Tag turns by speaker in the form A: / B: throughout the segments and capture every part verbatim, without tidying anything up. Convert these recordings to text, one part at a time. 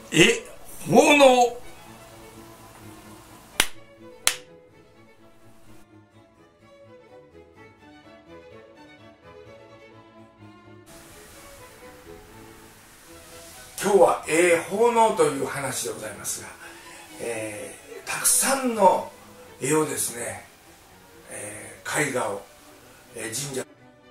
A: え、奉納。今日は絵奉納という話でございますが、えー、たくさんの絵をですね、えー、絵画を、えー、神社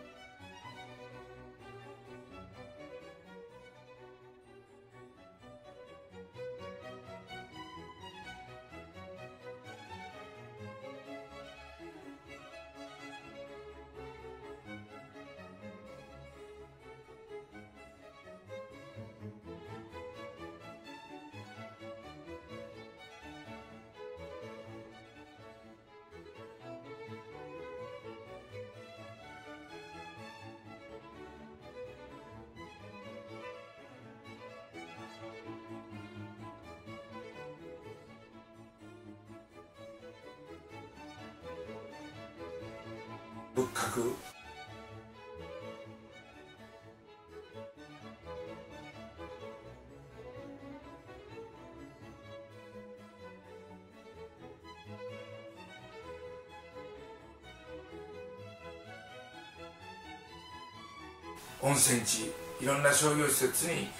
A: 仏閣、温泉地、いろんな商業施設に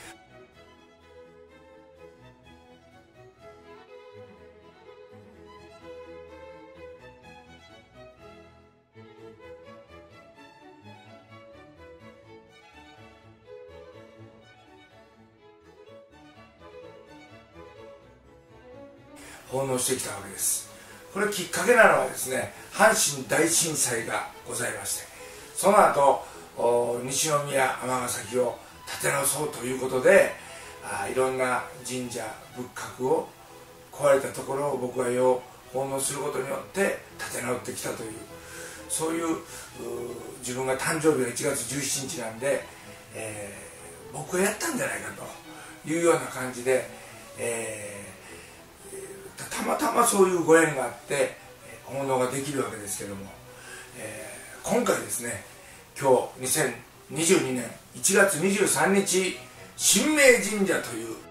A: 奉納してきたわけです。これきっかけなのはですね、阪神大震災がございまして、その後西宮尼崎を建て直そうということで、あいろんな神社仏閣を壊れたところを僕は絵を奉納することによって建て直ってきたという、そういう、う自分が誕生日がいちがつじゅうしちにちなんで、えー、僕がやったんじゃないかというような感じで、えーたまたまそういうご縁があって奉納ができるわけですけども、えー、今回ですね、今日にせんにじゅうにねんいちがつにじゅうさんにち、神明神社という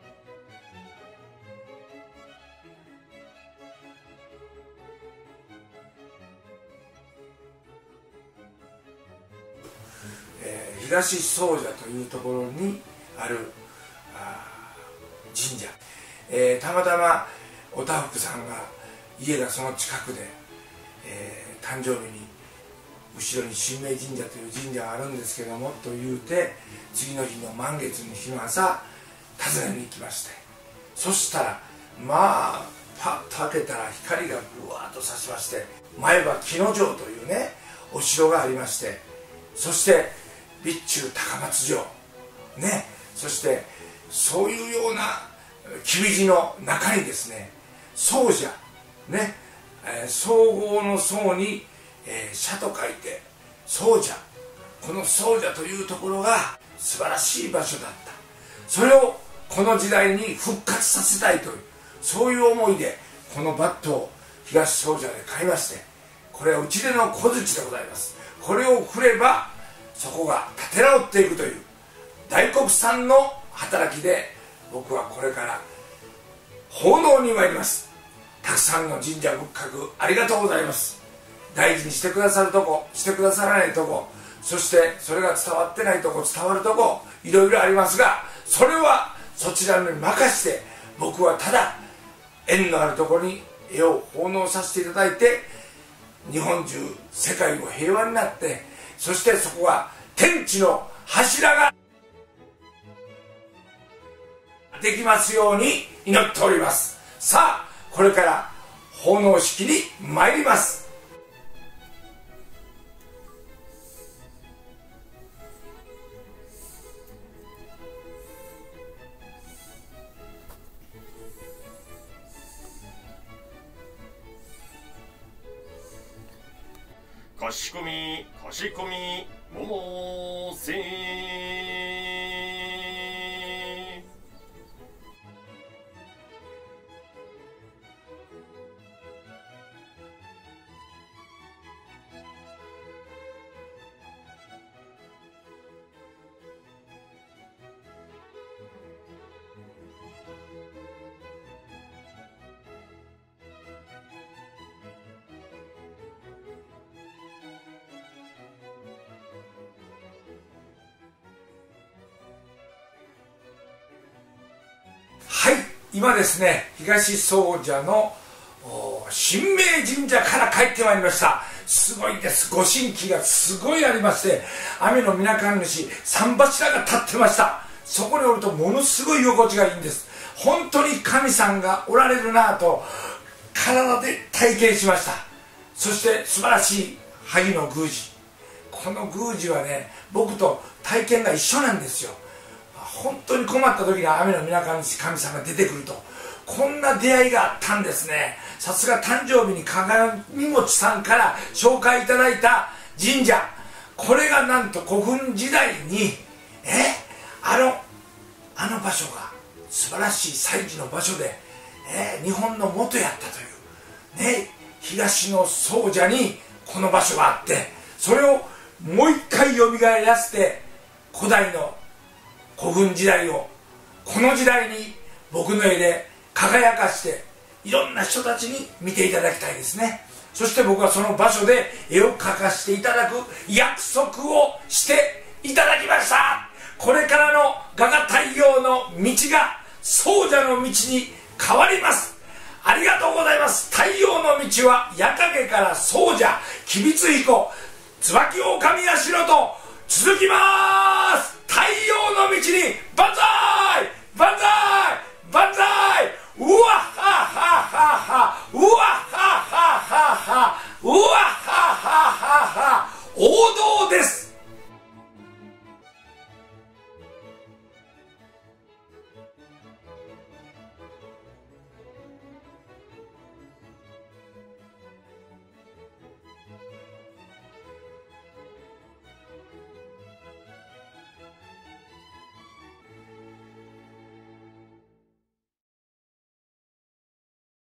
A: えー、東総社というところにあるあ神社、えー、たまたまおたふくさんが家がその近くで、えー、誕生日に後ろに神明神社という神社があるんですけどもと言うて、次の日の満月の日の朝訪ねに行きまして、そしたらまあパッと開けたら光がぶわっと差しまして、前は木之城というねお城がありまして、そして備中高松城ね、そしてそういうようなきびじの中にですね、総社ね、えー、総合の総に、えー、社と書いて総社、この総社というところが素晴らしい場所だった。それをこの時代に復活させたいという、そういう思いでこのバットを東総社で買いまして、これはうちでの小槌でございます。これを振ればそこが立て直っていくという大黒さんの働きで、僕はこれから奉納に参ります。たくさんの神社仏閣ありがとうございます。大事にしてくださるとこ、してくださらないとこ、そしてそれが伝わってないとこ、伝わるとこ、いろいろありますが、それはそちらに任して、僕はただ縁のあるところに絵を奉納させていただいて、日本中世界も平和になって、そしてそこが天地の柱ができますように祈っております。さあこれから奉納式に参ります。
B: かしこみかしこみもせ
A: はい、今ですね、東総社の神明神社から帰ってまいりました。すごいです。ご神器がすごいありまして、雨のみなかん主三柱が立ってました。そこにおるとものすごい居心地がいいんです。本当に神さんがおられるなぁと体で体験しました。そして素晴らしい萩の宮司、この宮司はね、僕と体験が一緒なんですよ。本当に困った時に雨のみなかん主神さんが出てくると、こんな出会いがあったんですね。さすが誕生日に鏡餅さんから紹介いただいた神社、これがなんと古墳時代にえあのあの場所が素晴らしい祭事の場所で、え日本の元やったというね、東の総社にこの場所があって、それをもう一回よみがえらせて、古代の古墳時代をこの時代に僕の絵で輝かしていろんな人たちに見ていただきたいですね。そして僕はその場所で絵を描かせていただく約束をしていただきました。これからの我が太陽の道が総社の道に変わります。ありがとうございます。太陽の道は矢掛から総社吉備津彦椿狼社と続きます。太陽の道に